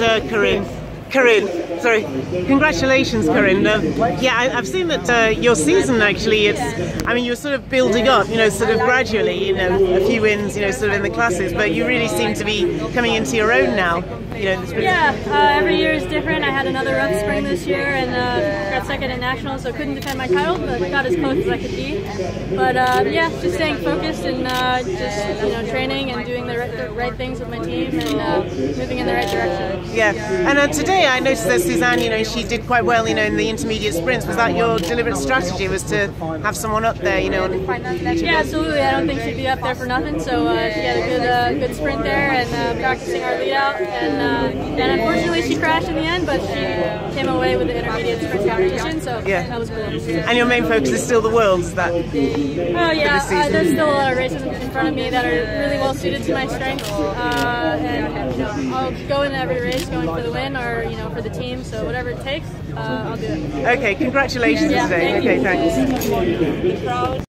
Coryn. Sorry. Congratulations, Coryn. Yeah, I've seen that your season actually, I mean, you're sort of building up, sort of gradually, a few wins, sort of in the classics, but you really seem to be coming into your own now. Every year is different. I had another rough spring this year and got second at nationals, so couldn't defend my title, but got as close as I could be. But just staying focused and just training and doing the right things with my team and moving in the right direction. Yeah, and today I noticed that Susane, she did quite well, in the intermediate sprints. Was that your deliberate strategy? Was to have someone up there, Yeah, absolutely. I don't think she'd be up there for nothing. So she had a good sprint there and practicing our lead out and unfortunately she crashed in the end, but she came away with the intermediate sprint competition, so that was cool. And your main focus is still the Worlds? There's still a lot of races in front of me that are really well suited to my strengths, and I'll go into every race going for the win or for the team, so whatever it takes, I'll do it. Okay, congratulations today. Thank you. Okay, thanks.